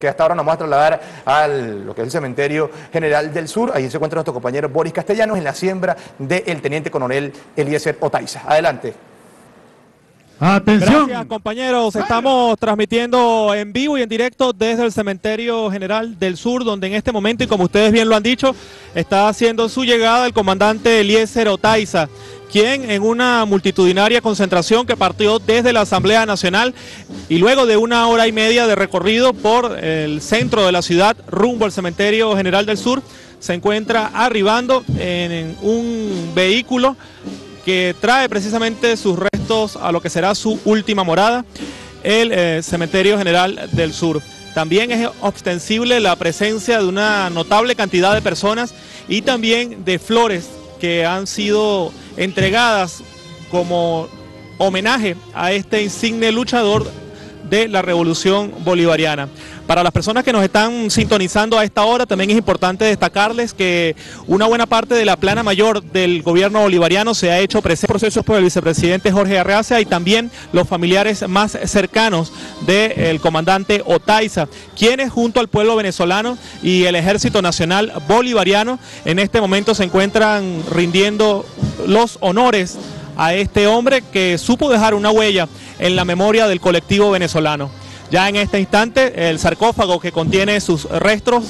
que hasta ahora nos vamos a trasladar a lo que es el Cementerio General del Sur. Ahí se encuentra nuestro compañero Boris Castellanos en la siembra del Teniente Coronel Eliezer Otaiza. Adelante. ¡Atención! Gracias, compañeros. Estamos transmitiendo en vivo y en directo desde el Cementerio General del Sur, donde en este momento, y como ustedes bien lo han dicho, está haciendo su llegada el comandante Eliezer Otaiza, quien en una multitudinaria concentración que partió desde la Asamblea Nacional y luego de 1 hora y media de recorrido por el centro de la ciudad rumbo al Cementerio General del Sur, se encuentra arribando en un vehículo que trae precisamente sus restos a lo que será su última morada, el Cementerio General del Sur. También es ostensible la presencia de una notable cantidad de personas y también de flores que han sido entregadas como homenaje a este insigne luchador de la Revolución Bolivariana. Para las personas que nos están sintonizando a esta hora, también es importante destacarles que una buena parte de la plana mayor del gobierno bolivariano se ha hecho presente en procesos por el vicepresidente Jorge Arreaza y también los familiares más cercanos del comandante Otaiza, quienes junto al pueblo venezolano y el Ejército Nacional Bolivariano en este momento se encuentran rindiendo los honores a este hombre que supo dejar una huella en la memoria del colectivo venezolano. Ya en este instante el sarcófago que contiene sus restos,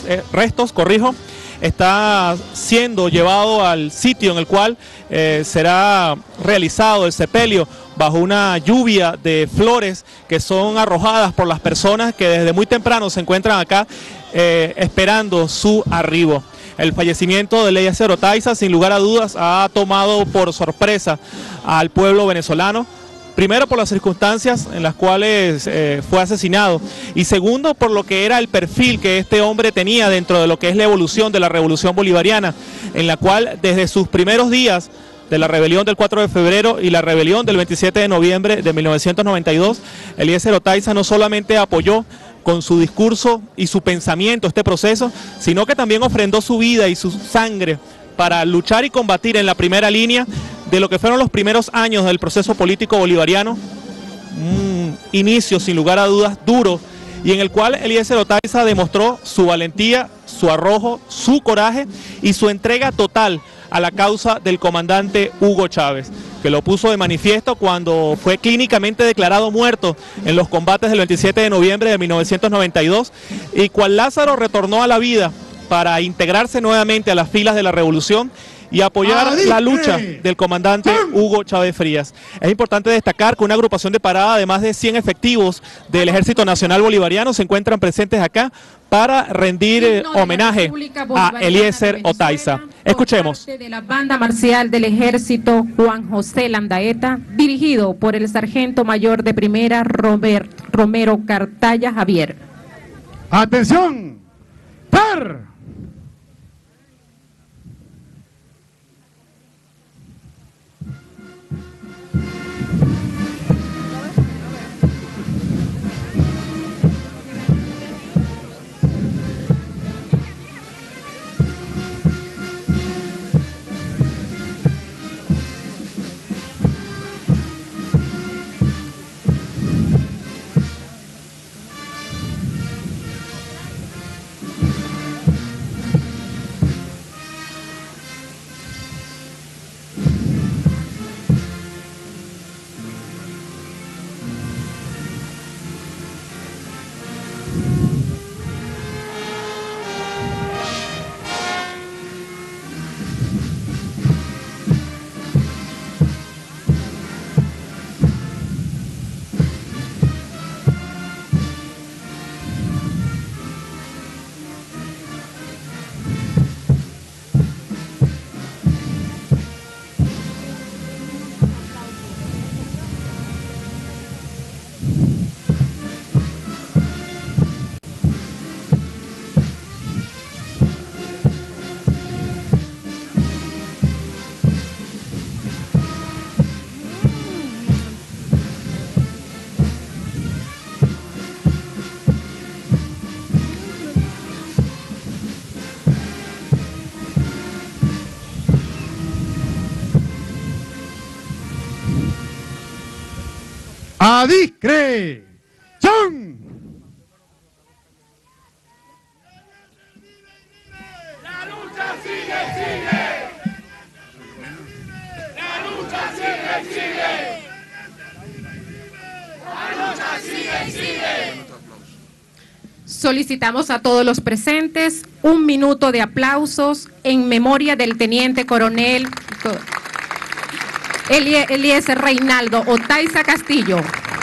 está siendo llevado al sitio en el cual será realizado el sepelio bajo una lluvia de flores que son arrojadas por las personas que desde muy temprano se encuentran acá esperando su arribo. El fallecimiento de Eliezer Otaiza, sin lugar a dudas, ha tomado por sorpresa al pueblo venezolano. Primero por las circunstancias en las cuales fue asesinado y segundo por lo que era el perfil que este hombre tenía dentro de lo que es la evolución de la Revolución Bolivariana, en la cual desde sus primeros días de la rebelión del 4 de febrero y la rebelión del 27 de noviembre de 1992, Eliezer Otaiza no solamente apoyó con su discurso y su pensamiento este proceso, sino que también ofrendó su vida y su sangre para luchar y combatir en la primera línea de lo que fueron los primeros años del proceso político bolivariano, un inicio sin lugar a dudas duro, y en el cual Eliezer Otaiza demostró su valentía, su arrojo, su coraje y su entrega total a la causa del comandante Hugo Chávez, que lo puso de manifiesto cuando fue clínicamente declarado muerto en los combates del 27 de noviembre de 1992, y cual Lázaro retornó a la vida para integrarse nuevamente a las filas de la revolución y apoyar la lucha del comandante Hugo Chávez Frías. Es importante destacar que una agrupación de parada de más de 100 efectivos del Ejército Nacional Bolivariano se encuentran presentes acá para rendir homenaje a Eliezer Otaiza. Escuchemos. De la banda marcial del Ejército Juan José Landaeta, dirigido por el sargento mayor de primera Romero Cartaya Javier. ¡Atención! ¡Par! ¡A discreción! Solicitamos a todos los presentes 1 minuto de aplausos en memoria del teniente coronel Eliezer Reinaldo Otaiza Castillo.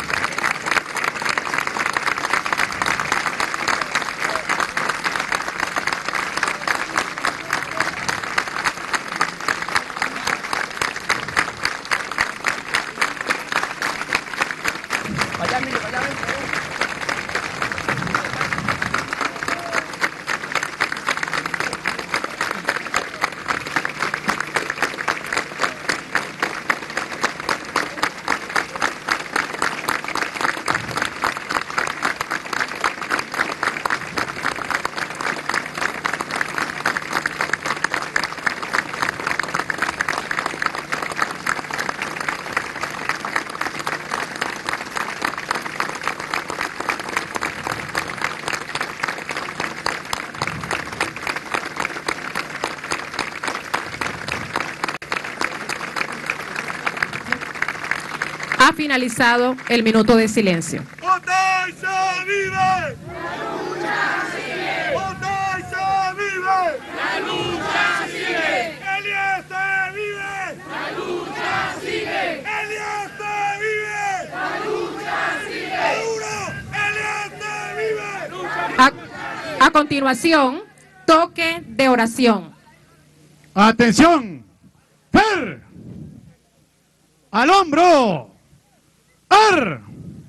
Ha finalizado el minuto de silencio. ¡Otaiza vive! ¡La lucha sigue! ¡Otaiza vive! ¡La lucha sigue! ¡Eliezer vive! ¡La lucha sigue! ¡Eliezer vive! ¡La lucha sigue! ¡Eliezer vive! A continuación, toque de oración. Atención. Per. Al hombro. Ar.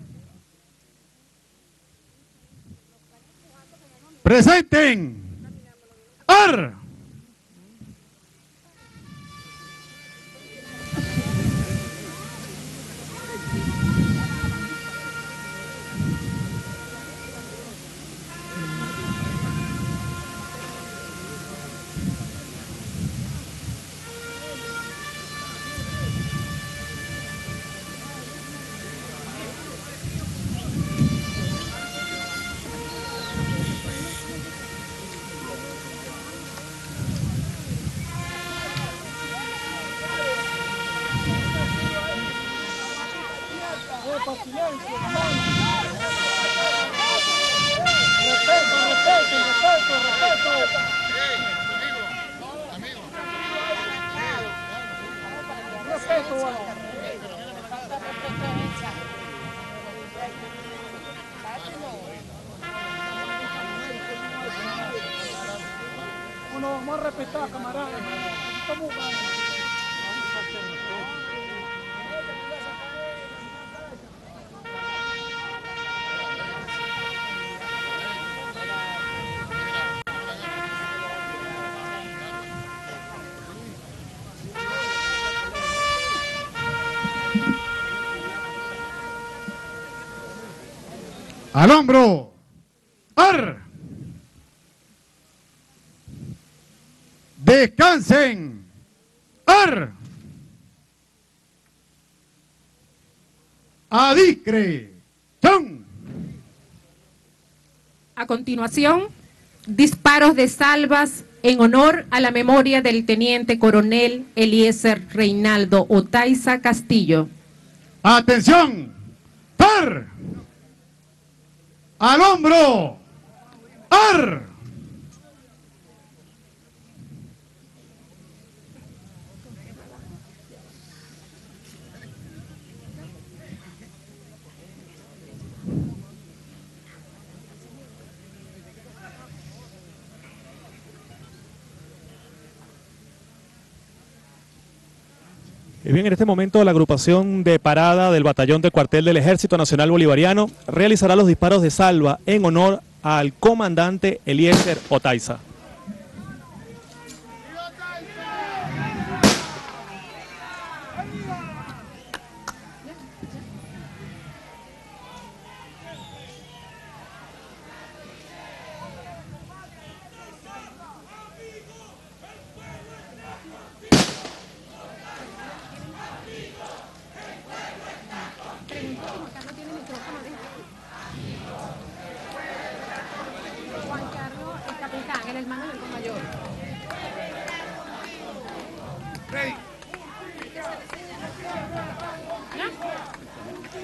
Presenten. Ar. Bueno, vamos a respetar, camaradas. Al hombro. Ar. Descansen. Ar. Adicre. Chon. A continuación, disparos de salvas en honor a la memoria del teniente coronel Eliezer Reinaldo Otaiza Castillo. Atención. Par. Al hombro. Ar. Bien, en este momento la agrupación de parada del batallón del cuartel del Ejército Nacional Bolivariano realizará los disparos de salva en honor al comandante Eliezer Otaiza.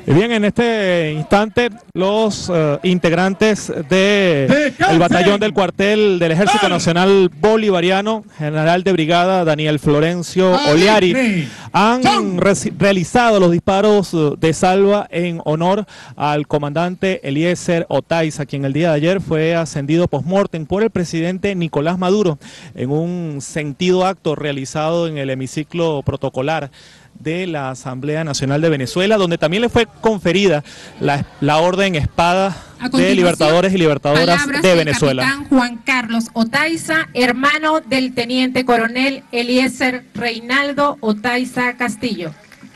Bien, en este instante los integrantes del batallón del cuartel del Ejército Nacional Bolivariano, general de brigada Daniel Florencio Oliari, han realizado los disparos de salva en honor al comandante Eliezer Otaiza, quien el día de ayer fue ascendido post-mortem por el presidente Nicolás Maduro en un sentido acto realizado en el hemiciclo protocolar de la Asamblea Nacional de Venezuela, donde también le fue conferida la Orden Espada de Libertadores y Libertadoras de Venezuela. Capitán Juan Carlos Otaiza, hermano del teniente coronel Eliezer Reinaldo Otaiza Castillo.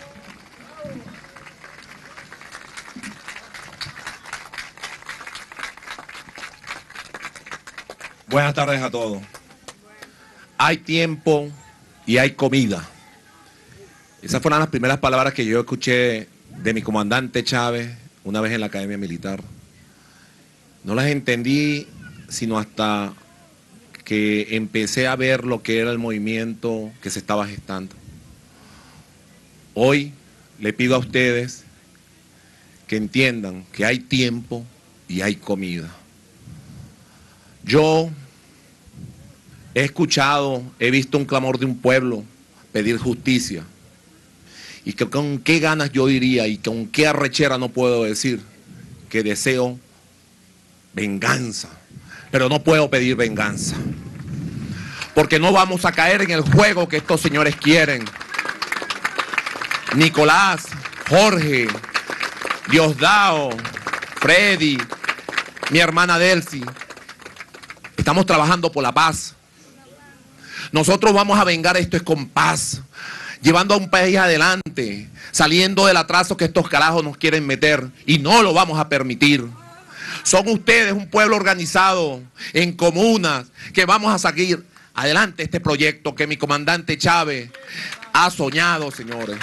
Buenas tardes a todos. Hay tiempo y hay comida. Esas fueron las primeras palabras que yo escuché de mi comandante Chávez una vez en la Academia Militar. No las entendí sino hasta que empecé a ver lo que era el movimiento que se estaba gestando. Hoy le pido a ustedes que entiendan que hay tiempo y hay comida. Yo he escuchado, he visto un clamor de un pueblo pedir justicia. Y que con qué ganas yo diría y con qué arrechera no puedo decir que deseo venganza. Pero no puedo pedir venganza. Porque no vamos a caer en el juego que estos señores quieren. Nicolás, Jorge, Diosdado, Freddy, mi hermana Delcy. Estamos trabajando por la paz. Nosotros vamos a vengar esto es con paz, llevando a un país adelante, saliendo del atraso que estos carajos nos quieren meter, y no lo vamos a permitir. Son ustedes un pueblo organizado en comunas que vamos a seguir adelante este proyecto que mi comandante Chávez ha soñado, señores.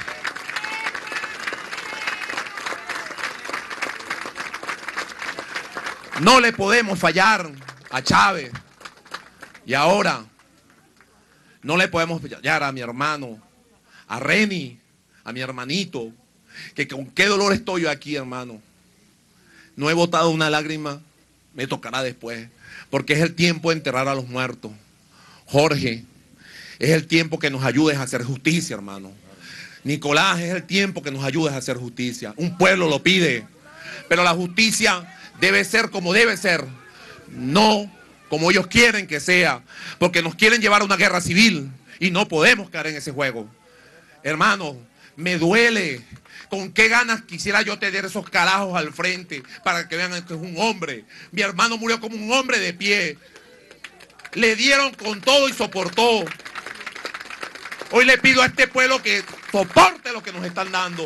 No le podemos fallar a Chávez. Y ahora no le podemos fallar a mi hermano, a Reni, a mi hermanito, que con qué dolor estoy yo aquí, hermano. No he botado una lágrima, me tocará después, porque es el tiempo de enterrar a los muertos. Jorge, es el tiempo que nos ayudes a hacer justicia, hermano. Nicolás, es el tiempo que nos ayudes a hacer justicia. Un pueblo lo pide, pero la justicia debe ser como debe ser, no como ellos quieren que sea, porque nos quieren llevar a una guerra civil y no podemos caer en ese juego. Hermano, me duele. Con qué ganas quisiera yo tener esos carajos al frente para que vean que es un hombre. Mi hermano murió como un hombre de pie. Le dieron con todo y soportó. Hoy le pido a este pueblo que soporte lo que nos están dando.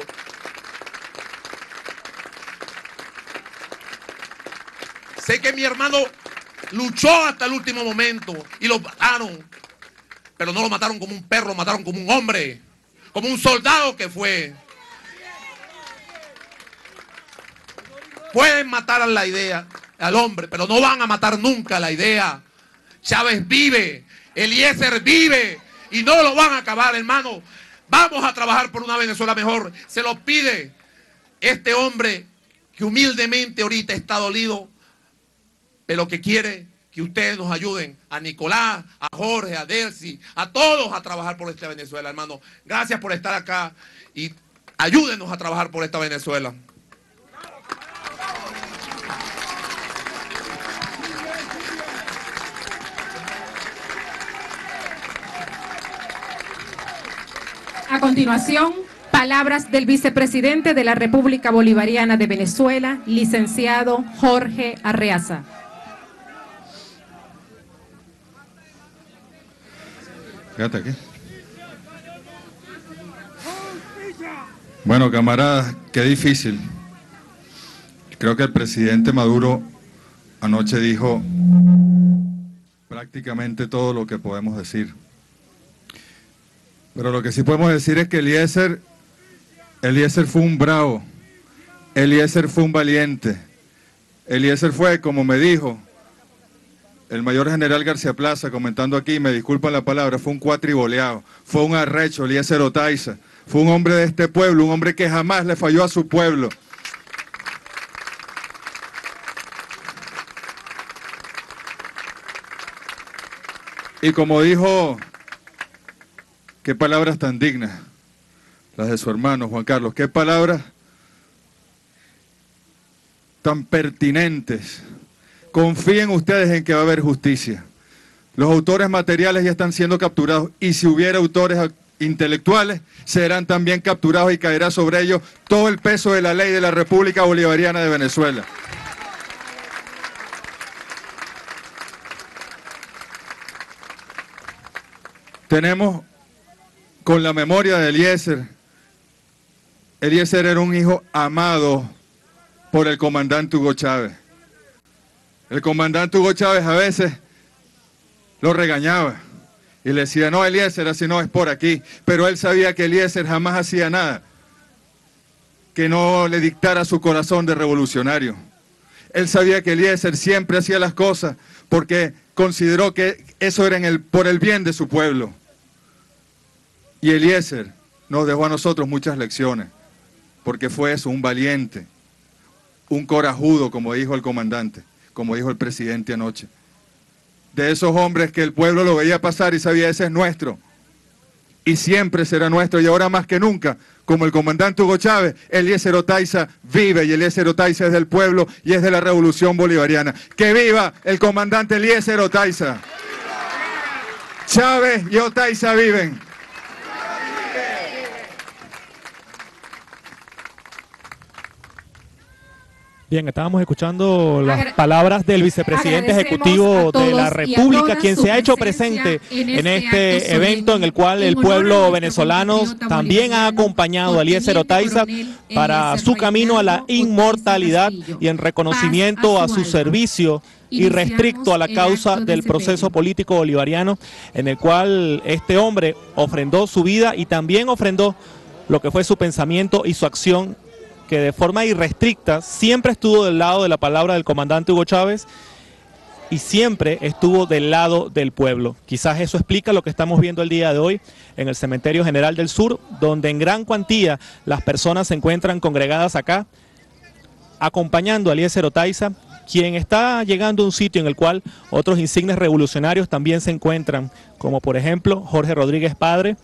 Sé que mi hermano luchó hasta el último momento y lo mataron. Pero no lo mataron como un perro, lo mataron como un hombre. Como un soldado que fue. Pueden matar a la idea, al hombre, pero no van a matar nunca la idea. Chávez vive, Eliezer vive y no lo van a acabar, hermano. Vamos a trabajar por una Venezuela mejor. Se lo pide este hombre que humildemente ahorita está dolido, pero que quiere que ustedes nos ayuden, a Nicolás, a Jorge, a Delcy, a todos a trabajar por esta Venezuela, hermano. Gracias por estar acá y ayúdenos a trabajar por esta Venezuela. A continuación, palabras del vicepresidente de la República Bolivariana de Venezuela, licenciado Jorge Arreaza. Fíjate aquí. Bueno, camaradas, qué difícil. Creo que el presidente Maduro anoche dijo prácticamente todo lo que podemos decir. Pero lo que sí podemos decir es que Eliezer fue un bravo, Eliezer fue un valiente, Eliezer fue, como me dijo el mayor general García Plaza, comentando aquí, me disculpan la palabra, fue un cuatriboleado, fue un arrecho, Eliezer Otaiza, fue un hombre de este pueblo, un hombre que jamás le falló a su pueblo, Y como dijo, qué palabras tan dignas, las de su hermano Juan Carlos, qué palabras tan pertinentes. Confíen ustedes en que va a haber justicia. Los autores materiales ya están siendo capturados y si hubiera autores intelectuales serán también capturados y caerá sobre ellos todo el peso de la ley de la República Bolivariana de Venezuela. Tenemos con la memoria de Eliezer. Eliezer era un hijo amado por el comandante Hugo Chávez. El comandante Hugo Chávez a veces lo regañaba y le decía, no, Eliezer, así no es por aquí. Pero él sabía que Eliezer jamás hacía nada que no le dictara su corazón de revolucionario. Él sabía que Eliezer siempre hacía las cosas porque consideró que eso era por el bien de su pueblo. Y Eliezer nos dejó a nosotros muchas lecciones, porque fue eso, un valiente, un corajudo, como dijo el comandante, como dijo el presidente anoche. De esos hombres que el pueblo lo veía pasar y sabía, ese es nuestro, y siempre será nuestro, y ahora más que nunca, como el comandante Hugo Chávez, Eliezer Otaiza vive, y Eliezer Otaiza es del pueblo y es de la revolución bolivariana. ¡Que viva el comandante Eliezer Otaiza! Chávez y Otaiza viven. Bien, estábamos escuchando las palabras del vicepresidente ejecutivo de la República, quien se ha hecho presente en este evento en el cual el pueblo venezolano también ha acompañado a Eliezer Otaiza para su camino a la inmortalidad y en reconocimiento a su servicio irrestricto a la causa del proceso político bolivariano, en el cual este hombre ofrendó su vida y también ofrendó lo que fue su pensamiento y su acción, que de forma irrestricta siempre estuvo del lado de la palabra del comandante Hugo Chávez y siempre estuvo del lado del pueblo. Quizás eso explica lo que estamos viendo el día de hoy en el Cementerio General del Sur, donde en gran cuantía las personas se encuentran congregadas acá, acompañando a Eliezer Otaiza, quien está llegando a un sitio en el cual otros insignes revolucionarios también se encuentran, como por ejemplo Jorge Rodríguez Padre,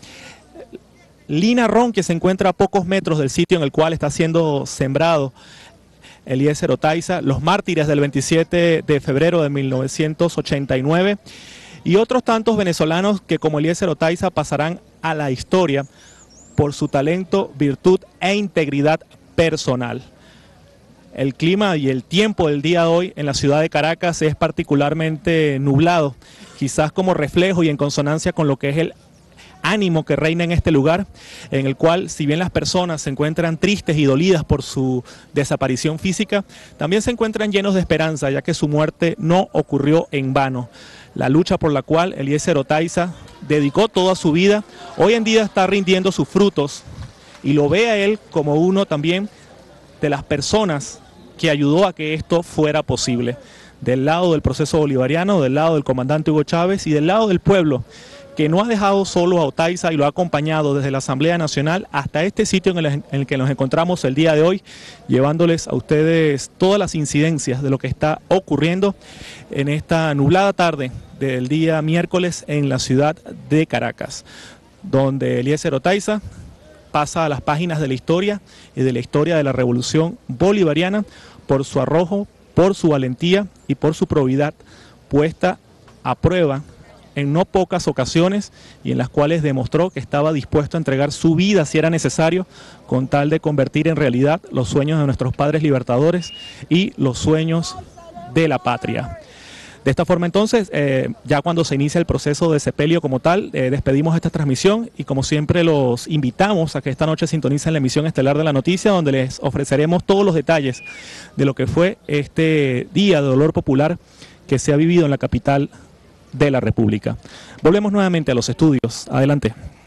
Lina Ron, que se encuentra a pocos metros del sitio en el cual está siendo sembrado Eliezer Otaiza, los mártires del 27 de febrero de 1989 y otros tantos venezolanos que como Eliezer Otaiza pasarán a la historia por su talento, virtud e integridad personal. El clima y el tiempo del día de hoy en la ciudad de Caracas es particularmente nublado, quizás como reflejo y en consonancia con lo que es el ánimo que reina en este lugar, en el cual si bien las personas se encuentran tristes y dolidas por su desaparición física, también se encuentran llenos de esperanza, ya que su muerte no ocurrió en vano. La lucha por la cual Eliezer Otaiza dedicó toda su vida, hoy en día está rindiendo sus frutos y lo ve a él como uno también de las personas que ayudó a que esto fuera posible. Del lado del proceso bolivariano, del lado del comandante Hugo Chávez y del lado del pueblo, que no ha dejado solo a Otaiza y lo ha acompañado desde la Asamblea Nacional hasta este sitio en el que nos encontramos el día de hoy, llevándoles a ustedes todas las incidencias de lo que está ocurriendo en esta nublada tarde del día miércoles en la ciudad de Caracas, donde Eliezer Otaiza pasa a las páginas de la historia y de la historia de la revolución bolivariana por su arrojo, por su valentía y por su probidad puesta a prueba en no pocas ocasiones y en las cuales demostró que estaba dispuesto a entregar su vida si era necesario con tal de convertir en realidad los sueños de nuestros padres libertadores y los sueños de la patria. De esta forma entonces, ya cuando se inicia el proceso de sepelio como tal, despedimos esta transmisión y como siempre los invitamos a que esta noche sintonicen la emisión estelar de La Noticia, donde les ofreceremos todos los detalles de lo que fue este día de dolor popular que se ha vivido en la capital de la República. Volvemos nuevamente a los estudios. Adelante.